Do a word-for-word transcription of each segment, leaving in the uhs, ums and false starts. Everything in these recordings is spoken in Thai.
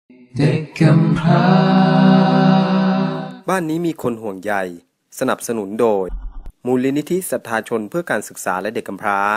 เด็กกำพร้าบ้านนี้มีคนห่วงใยสนับสนุนโดยมูลนิธิศรัทธาชนเพื่อการศึกษาและเด็กกำพร้า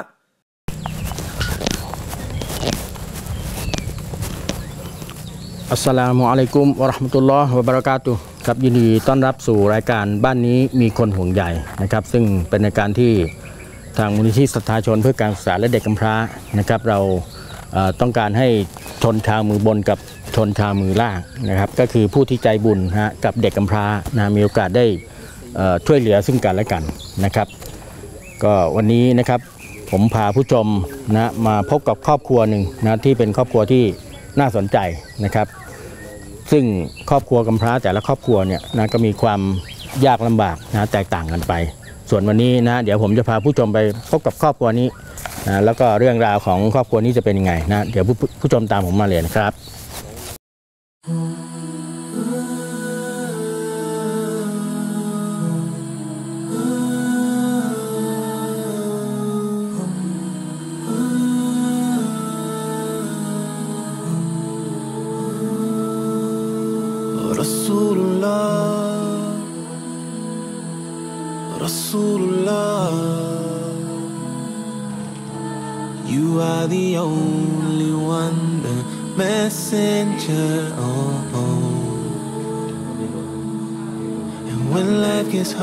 อัสสลามุอะลัยกุมวะเราะห์มะตุลลอฮ์วะบะเราะกาตุฮ์ครับยินดีต้อนรับสู่รายการบ้านนี้มีคนห่วงใยนะครับซึ่งเป็นรายการที่ทางมูลนิธิศรัทธาชนเพื่อการศึกษาและเด็กกำพร้านะครับเราต้องการให้ชนชาวมือบนกับชนชาวมือล่างนะครับก็คือผู้ที่ใจบุญฮะกับเด็กกำพร้านะมีโอกาสได้ช่วยเหลือซึ่งกันและกันนะครับก็วันนี้นะครับผมพาผู้ชมนะมาพบกับครอบครัวหนึ่งนะที่เป็นครอบครัวที่น่าสนใจนะครับซึ่งครอบครัวกำพร้าแต่ละครอบครัวเนี่ยนะก็มีความยากลำบากนะแตกต่างกันไปส่วนวันนี้นะเดี๋ยวผมจะพาผู้ชมไปพบกับครอบครัวนี้นะแล้วก็เรื่องราวของครอบครัวนี้จะเป็นยังไงนะเดี๋ยวผู้ผู้ชมตามผมมาเลยนะครับ Rasulullah Rasulullah You are the only one the messenger oh, oh. And when life gets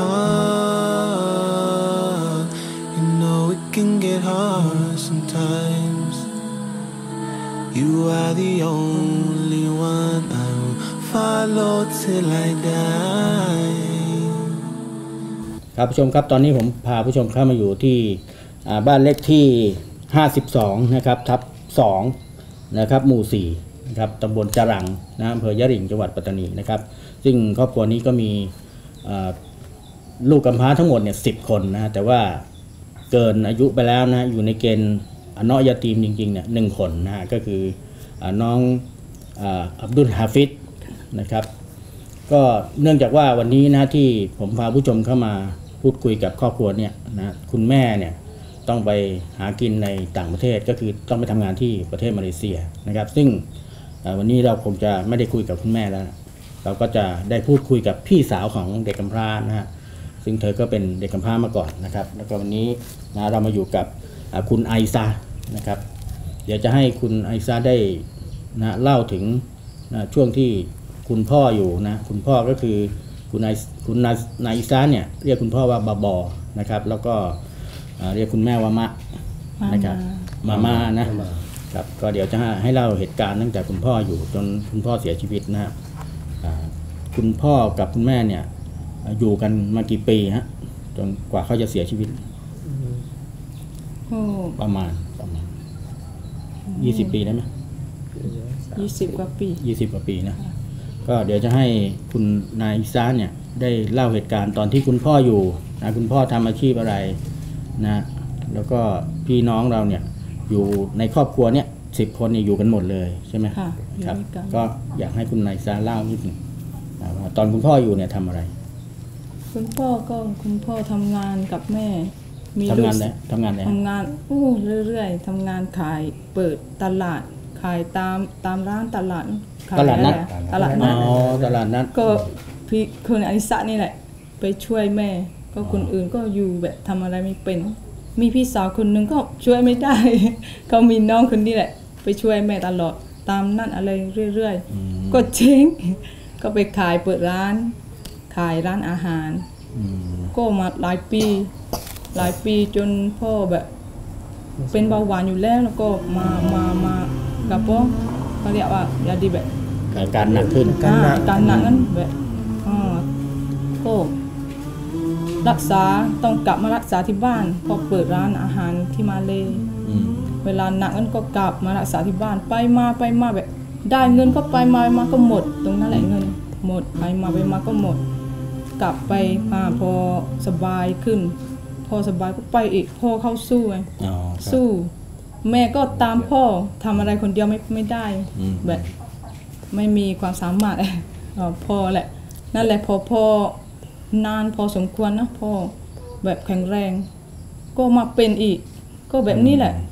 hard you know it can get hard sometimes You are the only one I Follow till I die ครับผู้ชมครับตอนนี้ผมพาผู้ชมเข้ามาอยู่ที่บ้านเลขที่ห้าสิบสองนะครับทับสองนะครับหมู่สี่นะครับตำบลจรังนะอำเภอยะหริ่งจังหวัดปัตตานีนะครับซึ่งครอบครัวนี้ก็มีลูกกำพร้าทั้งหมดเนี่ยสิบคนนะแต่ว่าเกินอายุไปแล้วนะอยู่ในเกณฑ์อเนาะยาตีมจริงๆเนี่ยหนึ่งคนนะก็คือน้องอับดุลฮาฟิซนะครับก็เนื่องจากว่าวันนี้นะที่ผมพาผู้ชมเข้ามาพูดคุยกับครอบครัวเนี่ยนะคุณแม่เนี่ยต้องไปหากินในต่างประเทศก็คือต้องไปทำงานที่ประเทศมาเลเซียนะครับซึ่งวันนี้เราคงจะไม่ได้คุยกับคุณแม่แล้วเราก็จะได้พูดคุยกับพี่สาวของเด็กกำพร้านะฮะซึ่งเธอก็เป็นเด็กกำพร้ามาก่อนนะครับแล้วก็วันนี้นะเรามาอยู่กับคุณไอซานะครับเดี๋ยวจะให้คุณไอซาได้นะเล่าถึงนะช่วงที่คุณพ่ออยู่นะคุณพ่อก็คือคุณนายคุณนายนายอิซาเนี่ยเรียกคุณพ่อว่าบาบอนะครับแล้วก็เรียกคุณแม่ว่ามะนะครับมาม่านะครับก็เดี๋ยวจะให้เล่าเหตุการณ์ตั้งแต่คุณพ่ออยู่จนคุณพ่อเสียชีวิตนะคุณพ่อกับคุณแม่เนี่ยอยู่กันมากี่ปีฮะจนกว่าเขาจะเสียชีวิตประมาณประมาณยี่สิบปีได้ไหมยี่สิบกว่าปียี่สิบกว่าปีนะก็เดี๋ยวจะให้คุณนายอิซาเนี่ยได้เล่าเหตุการณ์ตอนที่คุณพ่ออยู่นะคุณพ่อทำอาชีพอะไรนะแล้วก็พี่น้องเราเนี่ยอยู่ในครอบครัวเนี่ยสิบคนเนี่ยอยู่กันหมดเลยใช่ไหมครับก็อยากให้คุณนายอิซาเล่านิดหนึ่งว่าตอนคุณพ่ออยู่เนี่ยทำอะไรคุณพ่อก็คุณพ่อทำงานกับแม่มีทำงานไหนทำงานไหนทำงานโอ้เรื่อยๆทำงานขายเปิดตลาดขายตามตามร้านตลาดตลาดนัดตลาดนัดอ๋อตลาดนัดก็พี่คนอนิสะนี่แหละไปช่วยแม่ก็คนอื่นก็อยู่แบบทำอะไรไม่เป็นมีพี่สาวคนหนึ่งก็ช่วยไม่ได้เขามีน้องคนนี้แหละไปช่วยแม่ตลอดตามนั่นอะไรเรื่อยๆก็เจ๊งก็ไปขายเปิดร้านขายร้านอาหารก็มาหลายปีหลายปีจนพ่อแบบเป็นเบาหวานอยู่แล้วแล้วก็มามามากับพ่อเขาเรียกว่าอย่าดีแบบการหนักขึ้นการหนักการหนักนั้นแบบอ่าก็รักษาต้องกลับมารักษาที่บ้านพอเปิดร้านอาหารที่มาเลเวลาหนักนั้นก็กลับมารักษาที่บ้านไปมาไปมาแบบได้เงินก็ไปมามาก็หมดตรงนั้นแหละเงินหมดไปมาไปมาก็หมดกลับไปมาพอสบายขึ้นพอสบายก็ไปอีกพ่อเข้าสู้ไงสู้แม่ก็ตามพ่อทำอะไรคนเดียวไม่ไม่ได้แบบไม่มีความสามารถพ่อแหละนั่นแหละพอพ่อนานพอสมควรนะพ่อแบบแข็งแรงก็มาเป็นอีกก็แบบนี้แหละ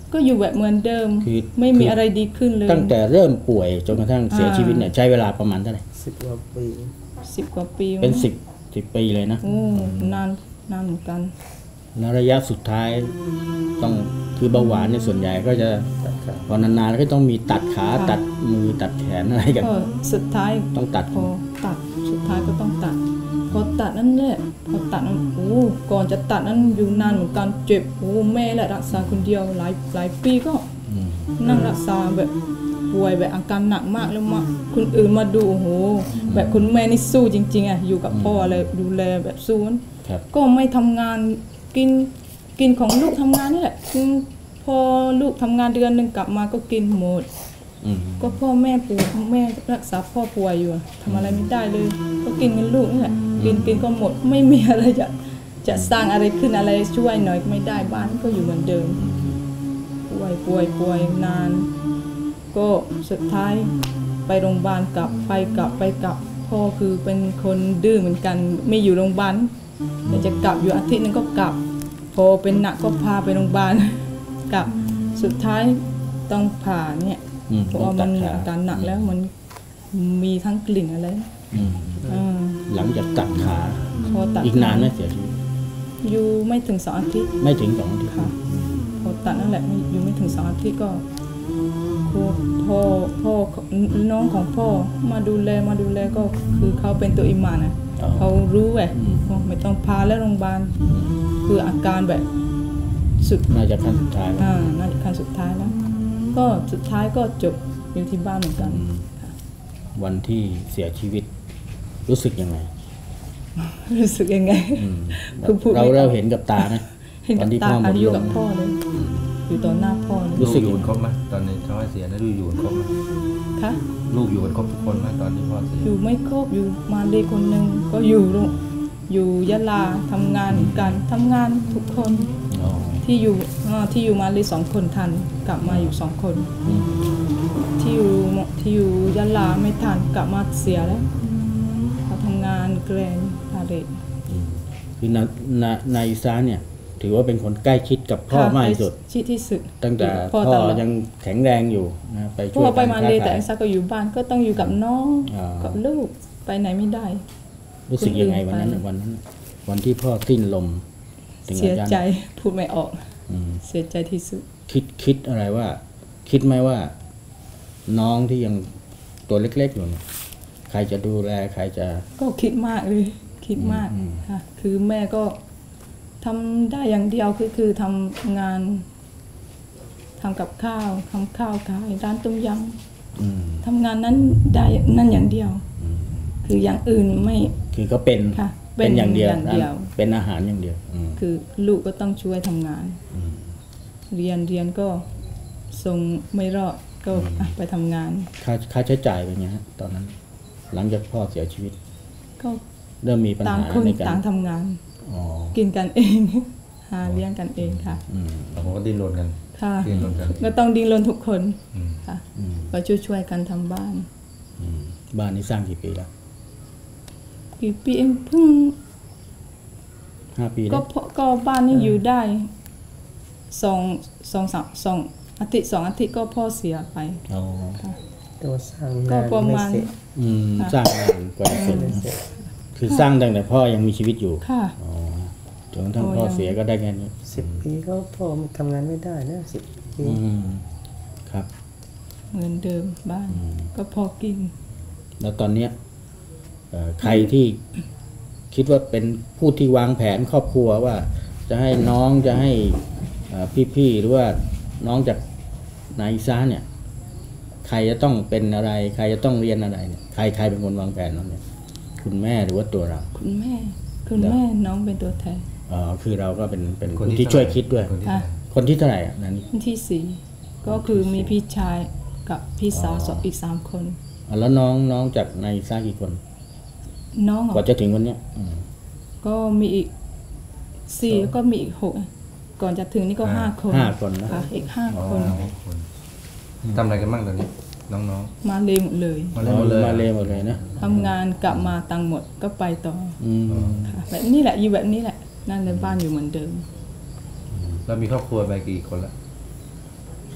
ก็อยู่แบบเหมือนเดิมคือไม่มีอะไรดีขึ้นเลยตั้งแต่เริ่มป่วยจนกระทั่งเสียชีวิตเนี่ยใช้เวลาประมาณเท่าไหร่สิบกว่าปีสิบกว่าปีเป็นสิบสิบปีเลยนะโอ้นานนานเหมือนกันแล้วระยะสุดท้ายต้องคือเบาหวานในยส่วนใหญ่ก็จะตัดขาพอนานๆก็ต้องมีตัดขาค่ะตัดมือตัดแขนอะไรกันก็สุดท้ายต้องตัดพอตัดสุดท้ายก็ต้องตัดพอตัดนั่นแหละพอตัดนั้นโอ้ก่อนจะตัดนั้นอยู่นานเหมือนกันเจ็บโอ้แม่แหละรักษาคนเดียวหลายหลายปีก็อืมนั่งรักษาแบบป่วยแบบอาการหนักมากแล้วมาคนอื่นมาดูโอ้โหแบบคุณแม่นี่สู้จริงๆอ่ะอยู่กับพ่ออะไรดูแลแบบสู้นั้นครับก็ไม่ทำงานกินกินของลูกทำงานนี่แหละกินพอลูกทำงานเดือนหนึ่งกลับมาก็กินหมดอืมก็พ่อแม่ป่วยแม่รักษาพ่อป่วยอยู่อะทำอะไรไม่ได้เลย ก็กินเงินลูกนี่แหละกินกินก็หมดไม่มีอะไรจะจะสร้างอะไรขึ้นอะไรช่วยหน่อยก็ไม่ได้บ้านก็อยู่เหมือนเดิมป่วยป่วยป่วยนาน ก็สุดท้ายไปโรงพยาบาลกลับไปกลับไปกลับพ่อคือเป็นคนดื้อเหมือนกันไม่อยู่โรงพยาบาลแต่จะกลับอยู่อาทิตย์นึงก็กลับ พอเป็นหนักก็พาไปโรงพยาบาล กลับสุดท้ายต้องผ่าเนี่ยอืมเพราะว่ามันต้องตัดขาอาการหนักแล้วมันมีทั้งกลิ่นอะไรอืมอ่าหลังจากตัดขาพอตัดอีกนานไหมเสียชีวิตอยู่ไม่ถึงสองอาทิตย์ไม่ถึงสองอาทิตย์ค่ะพอตัดนั่นแหละไม่อยู่ไม่ถึงสองอาทิตย์ก็ครูพ่อพ่อน้องของพ่อมาดูแลมาดูแลก็คือเขาเป็นตัวอิหมานนะอ๋อเขารู้แหละว่าไม่ต้องพาแล้วโรงพยาบาลคืออาการแบบสุดน่าจะขั้นสุดท้ายแล้วอ่านั่นขั้นสุดท้ายแล้ว ก็สุดท้ายก็จบอยู่ที่บ้านเหมือนกันค่ะวันที่เสียชีวิตรู้สึกยังไงรู้สึกยังไงอืมคือพูดเราไม่ออกเราเห็นกับตาไหมเห็นตอกันบที่ตาพ่อหมอัดนลอยู่มกับพ่อเลย อยู่ต่อหน้าพ่อเลยรู้สึกอยู่กันครบไหมตอนนี้เขาให้เสียนะลูกอยู่กันครบไหมค่ะลูกอยู่กันครบทุกคนไหมตอนที่พ่อเสียอยู่ไม่ครบอยู่มาเลยคนหนึ่งก็อยู่โรงอยู่ยะลาทำงานเหมือนกันทำงานทุกคนอ๋อที่อยู่อ่าที่อยู่มาเลยสองคนทันกลับมาอยู่สองคนอืมที่อยู่ที่อยู่ยะลาไม่ทันกลับมาเสียแล้วเขาทำงานแกรนด์พาเรดคือนานานายอิสานเนี่ย ถือว่าเป็นคนใกล้ชิดกับพ่อมากที่สุดชิดที่สุดตั้งแต่พ่อพ่อตลอดยังแข็งแรงอยู่นะไปช่พ่วยอไปกันมาค้าเลยแต่ขายไอ้ซักก็อยู่บ้านก็ต้องอยู่กับน้องอ่ากักับลูกไปไหนไม่ได้รู้สึกยังไงวันนั้นคนอื่นไปวันนั้น วันที่พ่อสิ้นลมถึงเสียอาจารย์ใจพูดไม่ออกอืมเสียใจที่สุดคิดคิดอะไรว่า คิดไหมว่า น้องที่ยังตัวเล็กๆอยู่เนี่ยใครจะดูแลใครจะก็คิดมากเลยคิดมากอืมค่ะคือแม่ก็ทำได้อย่างเดียวคือคือทำงานทำกับข้าวทำข้าวขายร้านต้มยอืมำทำงานนั้นได้นั่นอย่างเดียว คืออย่างอื่นไม่คือก็เป็นค่ะเป็นอย่างเดียวอย่างเดียวเป็นอาหารอย่างเดียวอืมคือลูกก็ต้องช่วยทำงานมเรียนเรียนก็ส่งไม่รอดก็อ่ะไปทำงานค่าค่าใช้จ่ายเป็นไงฮะตอนนั้น หลังจากพ่อเสียชีวิตก็เริ่มมีปัญต่างหาคนในการต่างทำงานอ๋อกินกันเอง หาเลี้ยงกันเองค่ะอืมเราก็ดิ้นรนกันค่ะดิ้นรนกันก็ต้องดิ้นรนทุกคนอืมค่ะอืมก็ช่วยช่วยๆกันทำบ้านอืมบ้านนี้สร้างกี่ปีแล้วกี่ปีเองเพิ่งห้าปีก็แล้วพอก็บ้านนี้อยู่ได้สองสองสามสองอาทิตย์สองอาทิตย์ก็พ่อเสียไปอ๋อตัวสร้างก็งานประไม่มาณเสร็จอืมสร้างงานกว่าจะเสร็จไม่นะเสร็จคือสร้างตั้งแต่พ่อยังมีชีวิตอยู่ค่ะอ๋อจนกระทั่งพ่อพ่อยังเสียก็ได้แค่นี้สิบปีก็พ่อทำงานไม่ได้นะสิบปีอืมครับเหมือนเดิมบ้าน ก็พอกินแล้วตอนเนี้ยเอ่อใครที่คิดว่าเป็นผู้ที่วางแผนครอบครัวว่า จะให้น้องจะให้เอ่อพี่ๆหรือว่าน้องจากนายซ่าเนี่ย ใครจะต้องเป็นอะไร ใครจะต้องเรียนอะไรเนี่ยใครใครเป็นคนวางแผนนั้นเนี่ยคุณแม่หรือว่าตัวเราคุณแม่ คุณแม่น้องเป็นตัวแทนอ๋อคือเราก็เป็นเป็นคคน นที่ที่ช่วยคิดด้วยคนที่ค่ะคนที่เท่าไหร่อ่ะนั่นคนที่สี่ก็คือมีพี่ชายกับพี่สาวสองอีกสามคนอ๋อแล้วน้องน้องจากนายซ่ากี่คนน้องเหรกว่าอจะถึงวันเนี้ยอืมก็มีอีกสี่แล้วก็มีอีกหกก่อนจะถึงนี่ก็ห้าคนห้าคนนะค่ะอีกห้าอ๋อคนคนทำอะไรกันบ้างตอนนี้ น้องมาเลยหมดเลยๆมาเล่นหมดเลยมาเลยหมดเลยนะทำงานกลับมาตังค์หมดก็ไปต่ออืมค่ะแบบนี้แหละอยู่แบบนี้แหละนั่นเลยบ้านอยู่เหมือนเดิมเรามีครอบครัวไปกี่คนละ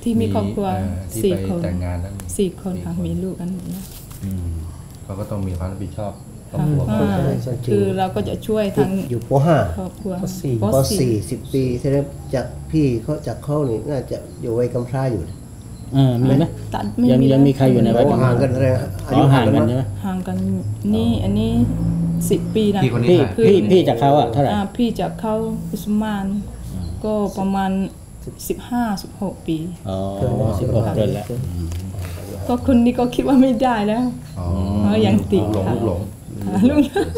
ที่มีครอบครัวเอ่อที่สี่ไปคนแต่งงานแล้วสี่คนค่ะมีลูกกันหมดแล้วอืมเขาก็ต้องมีความรับผิดชอบครอบค่ะครัวอ่าคือเราก็จะช่วยทางอยู่ปห้าครอบครัวปสี่ปสี่สิบปีแสดงจากพี่เขาจากเขานี่น่าจะอยู่วัยกำพร้าอยู่เออมีไหมตัดไม่ยังมียังมีใครอยู่ในวัยกำลัห่าง งกันอะไรอ๋อห่างกันใช่ไหมห่างกันนี่อันนี้สิบปีนะพี่คนนี้พี่ถ่ายพี่พี่จากเขาอะเท่าไหร่อ่าพี่จากเขาอุสมานก็ประมาณสิบห้าสิบหกปีอ๋อสิบหกเดือนแล้วก็คนนี้ก็คิดว่าไม่ได้แล้วอ๋อเออยังติดหลงค่ะลูกหลงค่ะลูก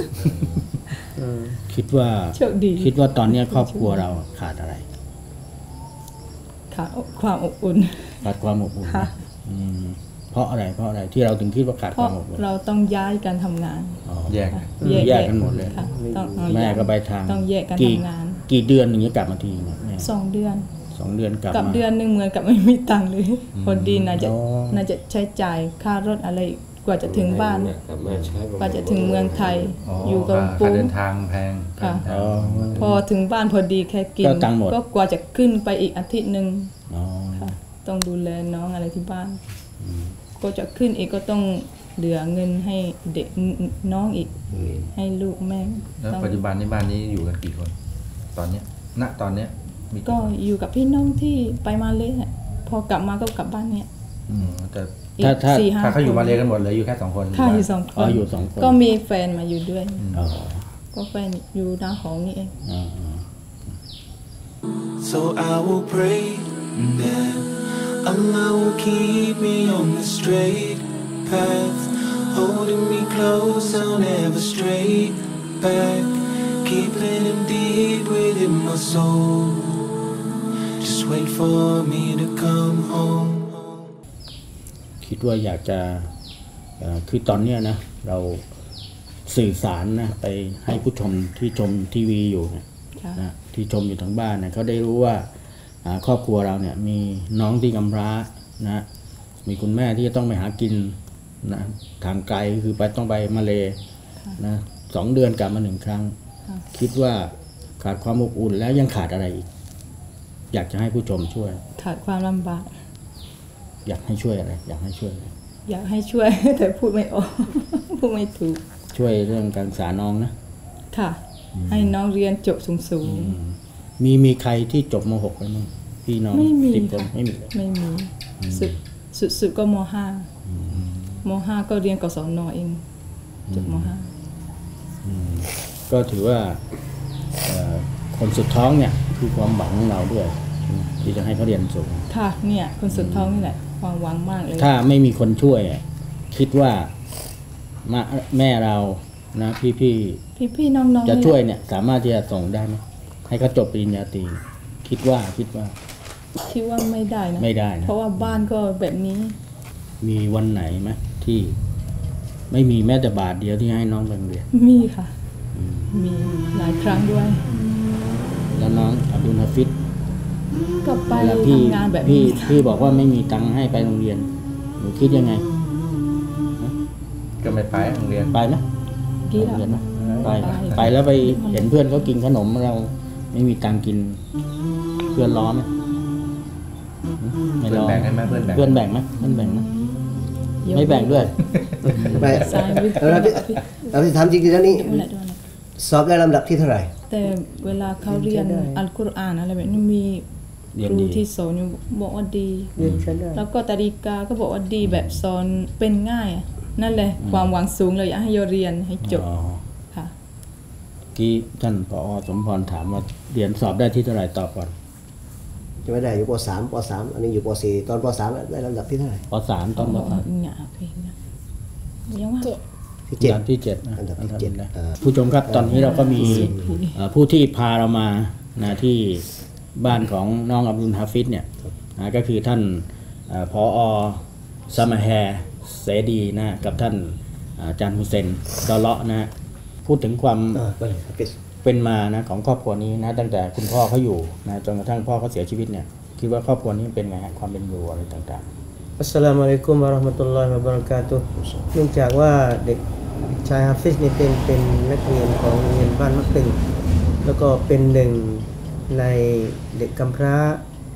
คิดว่าโชคดีคิดว่าตอนเนี้ยครอบครัวเราขาดอะไรค่ะความอบอุ่นขาดความอบอุ่นค่ะอืมเพราะอะไรเพราะอะไรที่เราถึงคิดว่าขาดเพควาราะมอบอุ่นเราต้องย้ายการทำงานอ๋อแยกค่ะแยกกันหมดเลยค่ะต้องเอาแม่ก็ไปทางต้องแยกกันกี่ทำงานกี่เดือนอย่างเงี้ยกลับมาทีเนี่ยแม่สองเดือนสองเดือนกลับกับมาเดือนหนึ่งเหมือนกับไม่มีตังค์เลยพอดีน่าจะอ๋อน่าจะใช้จ่ายค่ารถอะไรกว่าจะถึงบ้านกว่าจะถึงเมืองไทยอ๋ออยู่กับค่าปุ้ค่าง เดินทางแพงค่ะค่าอ๋อเดินทางพอถึงบ้านพอดีแค่กินก็ตังค์หมดก็กว่าจะขึ้นไปอีกอาทิตย์หนึ่งอ๋อค่ะ ต้องดูแลน้องอะไรที่บ้าน ก็จะขึ้นอีกก็ต้องเหลือเงินให้เด็กน้องอีก ให้ลูกแม่แล้วต้องปัจจุบันในบ้านนี้อยู่กันกี่คน ตอนเนี้ยณตอนเนี้ยมีก็อยู่กับพี่น้องที่ไปมาเลยอะพอกลับมาก็กลับบ้านเนี่ยอืมแต่อีกถ้าถ้าสี่ห้าถ้าเขาอยู่คนมาเลกันหมดเลยอยู่แค่สองคนค่ะอยู่สองคอ๋อน อยู่สองคนก็มีแฟนมาอยู่ด้วยอ๋อก็แฟนอยู่หน้าหอนี่เองอ๋อ So I will pray that Allah will keep me on the straight path, holding me close, I'll never stray back, keeping him deep within my soul. Just wait for me to come home. คิดว่าอยากจะเอ่อคือตอนเนี้ยนะ เราสื่อสารนะไปให้ผู้ชมที่ชมทีวีอยู่เนยค่ะนะที่ชมอยู่ทางบ้านเนี่ยเขาได้รู้ว่าอ่าครอบครัวเราเนี่ยมีน้องที่กำพร้านะมีคุณแม่ที่จะต้องไปหากินนะทางไกลคือไปต้องไปมาเลนะสองเดือนกลับมาหนึ่งครั้ง คิดว่าขาดความอบอุ่นแล้วยังขาดอะไรอีก อยากจะให้ผู้ชมช่วยขาดความลำบากอยากให้ช่วยอะไร อยากให้ช่วยอะไรอยากให้ช่วย แต่พูดไม่ออก พูดไม่ถูกช่วยเรื่องการศึกษาน้องนะค่ะ ให้น้องเรียนจบสูงมีมีใครที่จบม .หก ไปมั้งพี่น้องไม่มีสิบคนค่ะไม่มีเลยๆ ไม่มีสุดสุดสุดก็มห้ามห้าก็เรียนกศนเองจบมห้าก็ถือว่าเอ่อคนสุดท้องเนี่ยคือความหวังของเราด้วยที่จะให้เขาเรียนสูงค่ะเนี่ยคนสุดท้องนี่แหละความหวังมากเลยถ้าไม่มีคนช่วยอ่ะคิดว่ามาแม่เรานะพี่พี่พี่พี่ๆน้องๆๆจะนี่ช่วยเนี่ย สามารถที่จะส่งได้ไหมให้เขาจบปริญญาตรีคิดว่าคิดว่าคิดว่าไม่ได้นะไม่ได้นะเพราะว่าบ้านก็แบบนี้มีวันไหนไหมที่ไม่มีแม้แต่บาทเดียวที่ให้น้องไปโรงเรียนมีค่ะ มีหลายครั้งด้วยแล้วน้องอับดุลฮาฟิซก็ไปเวลาพี่ทำงานแบบพี่นี้พี่บอกว่าไม่มีตังค์ให้ไปโรงเรียนหนูคิดยังไงก็ไม่ไปโรงเรียนไปไหมกี่ไปโรงเรียนไหมแล้วไปไปไปแล้วไปเห็นเพื่อนเขากินขนมเราไม่มีตังค์กิน เพื่อนล้อไหมไม่เพื่อนล้อแบ่งให้ไหมเพื่อนแบ่งเพื่อนแบ่งไหมเพื่อนแบ่งไหมเดี๋ยวไม่แบ่งด้วยไม่สายวิทย์เราที่เราที่ทำจริงๆแล้วนี่เดี๋ยวนะเดี๋ยวนะสอบได้ลำดับที่เท่าไหร่แต่เวลาเขาเรียนอัลกุรอานอะไรแบบนี้มีเรียคน รูดีที่สอนอยู่บอกว่าดีเรียนใช้ได้แล้วก็ตาริกาก็บอกว่าดีแบบสอนเป็นง่ายอะนั่นแหละความหวังสูงเลยอยากให้โยเรียนให้จบอ๋อค่ะที่ท่านผอสมพรถามว่าเรียนสอบได้ที่เท่าไหร่ตอบก่อนจะไม่ได้อยู่ปสามปสามอันนี้อยู่ปสี่ตอนปสามได้ลำดับที่เท่าไหร่ปสามตอนปสามเนี่ยเพลงเนี่ยยังว่าที่เจ็ดอันดับที่เจ็ดนะอันดับที่เจ็ดนะอ่าผู้ชมครับตอนนี้เราก็มีเอ่อผู้ที่พาเรามานะที่บ้านของน้องอับดุลฮาฟิซเนี่ยนะก็คือท่านเอ่อผอสมาแฮเสดีนะกับท่านอาจารย์ฮุเซนดอเลาะนะพูดถึงความอ่าก็เลยเป็นเป็นมานะของครอบครัวนี้นะตั้งแต่คุณพ่อเขาอยู่นะจนกระทั่งพ่อเขาเสียชีวิตเนี่ยคิดว่าครอบครัวนี้เป็นไงฮะความเป็นอยู่อะไรต่างอัสสลามุอะลัยกุมวะเราะห์มะตุลลอฮิวะบะเราะกาตุฮ์เนื่องจากว่าเด็กชายฮาฟิซนี่เป็นเป็นนักเรียนของโรงเรียนบ้านมะตึงแล้วก็เป็นหนึ่งในเด็กกำพร้า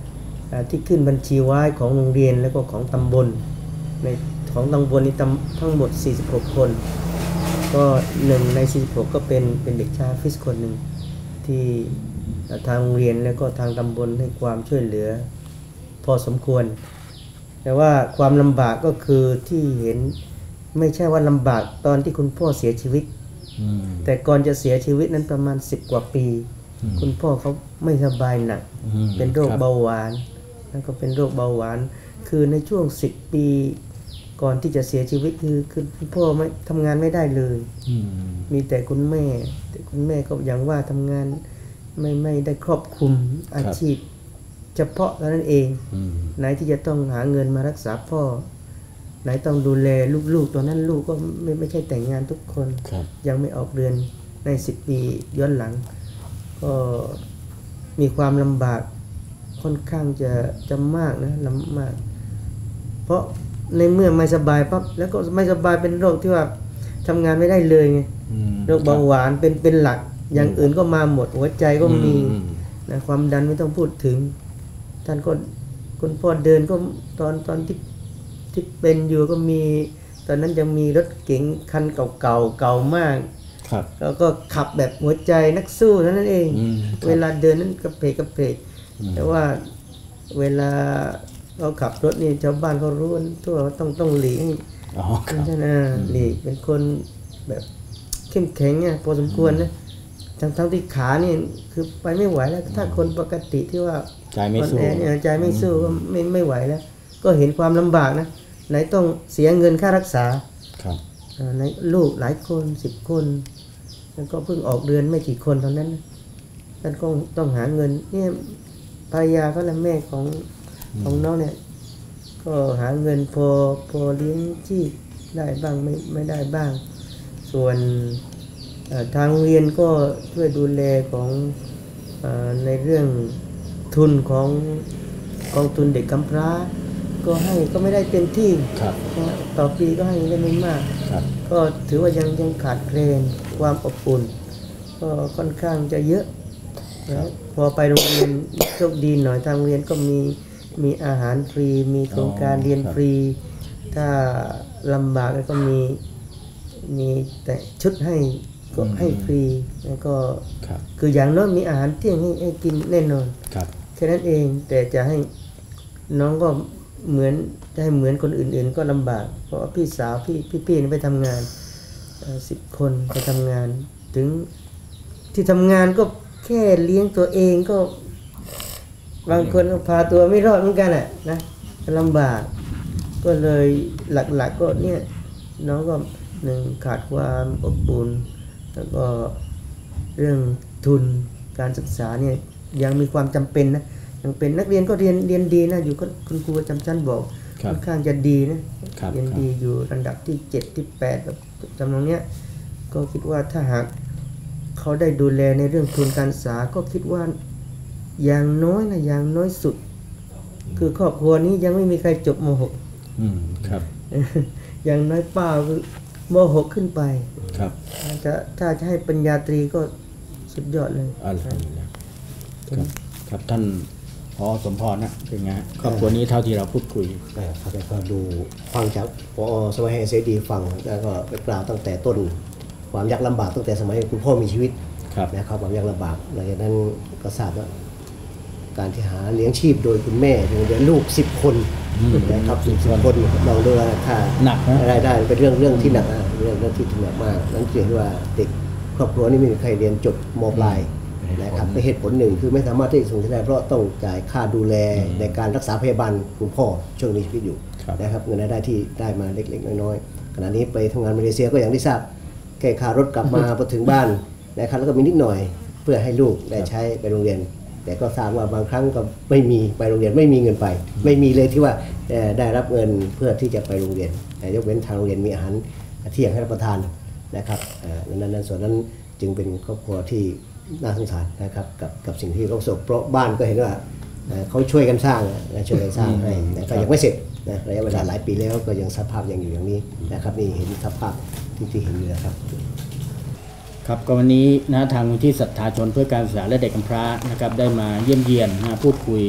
ที่ขึ้นบัญชีไว้ของโรงเรียนแล้วก็ของตำบลในของตำบลนี้ทั้งหมดสี่สิบหกคนก็หนึ่งในสี่สิบหกก็เป็นเป็นเด็กชายฟิสคนหนึ่งที่ทางโรงเรียนแล้วก็ทางตำบลให้ความช่วยเหลือพอสมควรแต่ว่าความลำบากก็คือที่เห็นไม่ใช่ว่าลำบากตอนที่คุณพ่อเสียชีวิตแต่ก่อนจะเสียชีวิตนั้นประมาณสิบกว่าปีคุณพ่อเขาไม่สบายหนักเป็นโรคเบาหวานแล้วก็เป็นโรคเบาหวานคือในช่วงสิบปีก่อนที่จะเสียชีวิตคือคือคุณพ่อไม่ทำงานไม่ได้เลยมีแต่คุณแม่แต่คุณแม่ก็อย่างว่าทำงานไม่ไม่ได้ครอบคลุมอาชีพเฉพาะเท่านั้นเองไหนที่จะต้องหาเงินมารักษาพ่อไหนต้องดูแลลูกๆตอนนั้นลูกก็ไม่ไม่ใช่แต่งงานทุกคนยังไม่ออกเรือนในสิบปีย้อนหลังก็มีความลำบากค่อนข้างจะจะมากนะลำมากเพราะในเมื่อไม่สบายปั๊บแล้วก็ไม่สบายเป็นโรคที่ว่าทำงานไม่ได้เลยไงโรคเบาหวานเป็นเป็นหลักอย่างอื่นก็มาหมดหัวใจก็มีนะความดันไม่ต้องพูดถึงท่านก็คุณพ่อเดินก็ตอนตอนที่ที่เป็นอยู่ก็มีตอนนั้นยังมีรถเก๋งคันเก่าๆ เก่ามากแล้วก็ขับแบบหัวใจนักสู้นั่นเองเวลาเดินนั้นกระเพกกระเพกแต่ว่าเวลาเราขับรถนี่ชาวบ้านเขารู้ทั่วต้องต้องหลีกใช่ไหมหลีกเป็นคนแบบเข้มแข็งเนี่ยพอสมควรนะทั้งทั้งที่ขานี่คือไปไม่ไหวแล้วถ้าคนปกติที่ว่าใจไม่สู้เนี่ยใจไม่สู้ก็ไม่ไม่ไหวแล้วก็เห็นความลำบากนะไหนต้องเสียเงินค่ารักษาในลูกหลายคนสิบคนแล้วก็เพิ่งออกเดือนไม่กี่คนเท่านั้นท่านก็ต้องหาเงินเนี่ยภรรยาก็และแม่ของของน้องเนี่ยก็หาเงินพอพอเลี้ยงชีพได้บ้างไม่ไม่ได้บ้างส่วนทางเรียนก็ช่วยดูแลของในเรื่องทุนของกองทุนเด็กกำพร้าก็ให้ก็ไม่ได้เต็มที่ต่อปีก็ให้ได้ไม่มากก็ถือว่ายังยังขาดแคลนความอบอุ่นก็ค่อนข้างจะเยอะนะพอไปโรงเรียนโชคดีหน่อยทางเรียนก็มีมีอาหารฟรีมีโครงการเรียนฟรีถ้าลำบากก็มีมีแต่ชุดให้ก็ให้ฟรีแล้วก็คืออย่างน้อยมีอาหารเที่ยงให้ให้กินแน่นอนแค่นั้นเองแต่จะให้น้องก็เหมือนจะให้เหมือนคนอื่นๆก็ลำบากเพราะพี่สาวพี่พี่ๆไปทำงานสิบคนไปทำงานถึงที่ทำงานก็แค่เลี้ยงตัวเองก็บางคนก็พาตัวไม่รอดเหมือนกันแหละนะลำบากก็เลยหลักๆก็เนี่ยน้องก็หนึ่งขาดความอบอุ่นแล้วก็เรื่องทุนการศึกษาเนี่ยยังมีความจำเป็นนะยังเป็นนักเรียนก็เรียนเรียนดีนะอยู่ก็คุณครูประจำชั้นบอกค่อนข้างจะดีนะเรียนดีอยู่ระดับที่เจ็ดที่แปดแบบจำนวนเนี้ยก็คิดว่าถ้าหากเขาได้ดูแลในเรื่องทุนการศึกษาก็คิดว่าอย่างน้อยนะอย่างน้อยสุดคือครอบครัวนี้ยังไม่มีใครจบม หกอืมครับอย่างน้อยป้าคือม หก ขึ้นไปครับจะถ้าจะให้ปริญญาตรีก็สุดยอดเลยอะไรนะครับครับท่านพอสมพรนะเป็นไงครอบครัวนี้เท่าที่เราพูดคุยครับแล้วก็ดูฟังจากพอสมัยเอสดีฟังแล้วก็ไปกล่าวตั้งแต่ต้นความยากลำบากตั้งแต่สมัยคุณพ่อมีชีวิตนะครับความยากลำบากหลังจากนั้นก็ทราบว่าการที่หาเลี้ยงชีพโดยคุณแม่โดยลูกสิบคนนะครับสิบคนลองดูว่าถ้าหนักนะรายได้เป็นเรื่องเรื่องที่หนักเรื่องเรื่องที่หนักมากนั่นเรียกว่าเด็กครอบครัวนี้ไม่มีใครเรียนจบม.ปลายนะครับเป็นเหตุผลหนึ่งคือไม่สามารถที่จะส่งได้เพราะต้องจ่ายค่าดูแลในการรักษาพยาบาลคุณพ่อช่วงนี้ชีวิตอยู่นะครับเงินรายได้ที่ได้มาเล็กๆน้อยๆขณะนี้ไปทำงานมาเลเซียก็อย่างที่ทราบแก้ค่ารถกลับมาพอถึงบ้านนะครับแล้วก็มีนิดหน่อยเพื่อให้ลูกได้ใช้ไปโรงเรียนแต่ก็ทราบว่าบางครั้งก็ไม่มีไปโรงเรียนไม่มีเงินไปไม่มีเลยที่ว่าได้รับเงินเพื่อที่จะไปโรงเรียนยกเว้นทางโรงเรียนมีอาหารเที่ยงให้รับประทานนะครับนั้นนั้นส่วนนั้นจึงเป็นครอบครัวที่น่าสงสารนะครับกับกับสิ่งที่เขาประสบเพราะบ้านก็เห็นว่าเขาช่วยกันสร้างช่วยกันสร้างให้แต่ยังไม่เสร็จนะระยะเวลาหลายปีแล้วก็ยังสภาพยังอยู่อย่างนี้นะครับนี่เห็นสภาพที่ที่เห็นอยู่นะครับครับก็วันนี้นะทางมูลที่ศรัทธาชนเพื่อการศึกษาและเด็กกำพร้านะครับได้มาเยี่ยมเยียนนะพูดคุย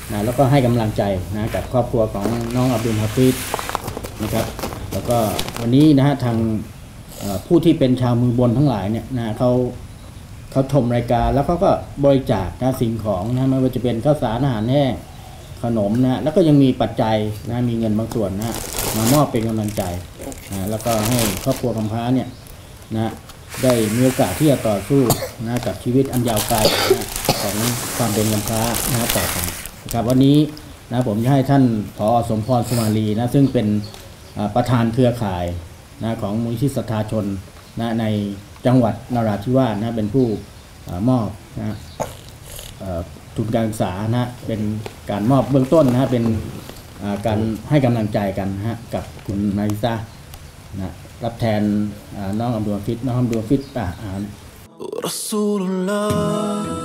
นะแล้วก็ให้กำลังใจนะกับครอบครัวของน้องอับดุลฮาฟิซนะครับแล้วก็วันนี้นะฮะทางผู้ที่เป็นชาวมือบนทั้งหลายเนี่ยนะเขาเขาชมรายการแล้วเขาก็บริจาคนะสิ่งของนะไม่ว่าจะเป็นข้าวสารอาหารแห้งขนมนะแล้วก็ยังมีปัจจัยนะมีเงินบางส่วนนะมามอบเป็นกำลังใจนะแล้วก็ให้ครอบครัวกำพร้าเนี่ยนะได้มีโอกาสที่จะต่อสู้นะกับชีวิตอันยาวไกลนะของความเป็นกำพร้านะต่อไปนะครับวันนี้นะผมจะให้ท่านผอ.สมพร สุมาลีนะซึ่งเป็นประธานเครือข่ายนะของมูลนิธิศรัทธาชนนะในจังหวัดนราธิวาสนะเป็นผู้มอบนะทุนการศึกษานะเป็นการมอบเบื้องต้นนะเป็นการให้กำลังใจกันนะฮะกับคุณนาริซานะรับแทนน้องอับดุลฮาฟิซน้องอับดุลฮาฟิซอ่านรอซูลุลลอฮ์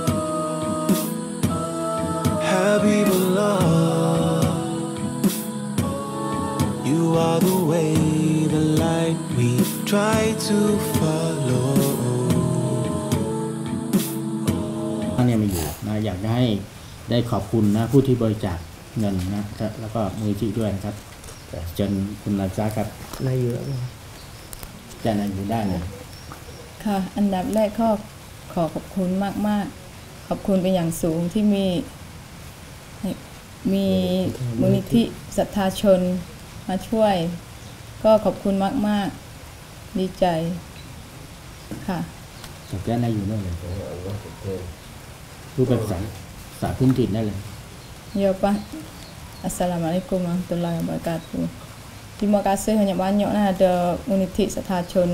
ฮะบีบุลลอฮ์ You are the way the light we try to follow เนี่ยมาอยู่นะอยากจะให้ได้ขอบคุณนะผู้ที่บริจาคเงินนะแล้วก็มูลนิธิด้วยนะครับเชิญคุณนาซาครับนายอยู่แล้วจะนายอยู่ได้นะค่ะอันดับแรกก็ขอขอบคุณมากๆขอบคุณเป็นอย่างสูงที่มีมีมูลนิธิศรัทธาชนมาช่วยก็ขอบคุณมากๆดีใจค่ะจากนั้นนายอยู่นั่นเลยรู้เป็นภาษาภาษาพื้นถิ่นได้เลยโยปะAssalamualaikum warahmatullahi wabarakatuh. Terima kasih banyak-banyak nah ada uniti Sattha Chon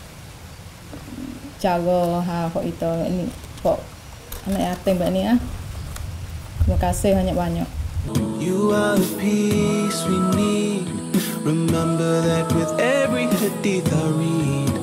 jaga ha kok itu ini kok anak yatim begini ah. Terima kasih banyak-banyak. You are the peace we need. Remember that with every hadith I read.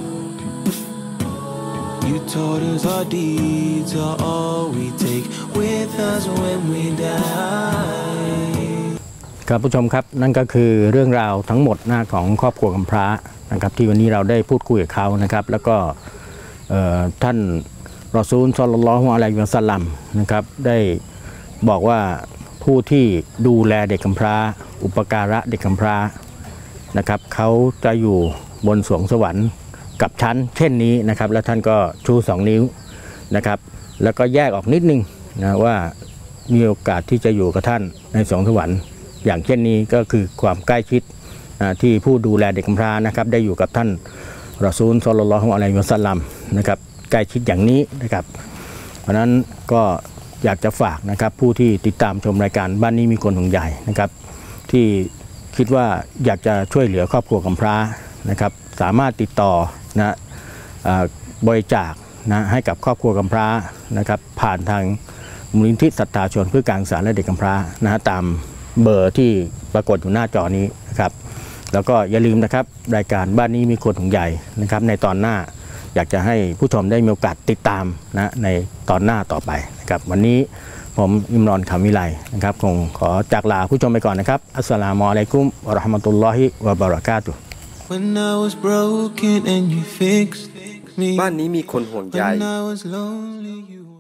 You taught us our deeds are all we take with us when we die. ครับผู้ชมครับนั่นก็คือเรื่องราวทั้งหมดหน้าของครอบครัวกำพร้านะครับที่วันนี้เราได้พูดคุยกับเขานะครับแล้วก็ท่านรอซูล ศ็อลลัลลอฮุอะลัยฮิวะซัลลัมนะครับได้บอกว่าผู้ที่ดูแลเด็กกำพร้าอุปการะเด็กกำพร้านะครับเขาจะอยู่บนสวงสวรรค์กับชั้นเช่นนี้นะครับแล้วท่านก็ชูสองนิ้วนะครับแล้วก็แยกออกนิดนึงนะว่ามีโอกาสที่จะอยู่กับท่านในสวงสวรรค์อย่างเช่นนี้ก็คือความใกล้ชิดที่ผู้ดูแลเด็กกำพร้านะครับได้อยู่กับท่านรอซูล ศ็อลลัลลอฮุอะลัยฮิวะซัลลัมนะครับใกล้ชิดอย่างนี้นะครับเพราะนั้นก็อยากจะฝากนะครับผู้ที่ติดตามชมรายการบ้านนี้มีคนห่วงใยนะครับที่คิดว่าอยากจะช่วยเหลือครอบครัวกำพร้านะครับสามารถติดต่อนะบริจาคนะให้กับครอบครัวกำพร้านะครับผ่านทางมูลนิธิศรัทธาชนเพื่อการศึกษาและเด็กกำพร้านะฮะตามเบอร์ที่ปรากฏอยู่หน้าจอนี้นะครับแล้วก็อย่าลืมนะครับรายการบ้านนี้มีคนห่วงใยนะครับในตอนหน้าอยากจะให้ผู้ชมได้มีโอกาสติดตามนะในตอนหน้าต่อไปนะครับวันนี้ผมอิมรอน คำวิไลนะครับคงขอจากลาผู้ชมไปก่อนนะครับอัสสลามุอะลัยกุมวะเราะห์มะตุลลอฮิวะบะเราะกาตุฮ์บ้านนี้มีคนห่วงใย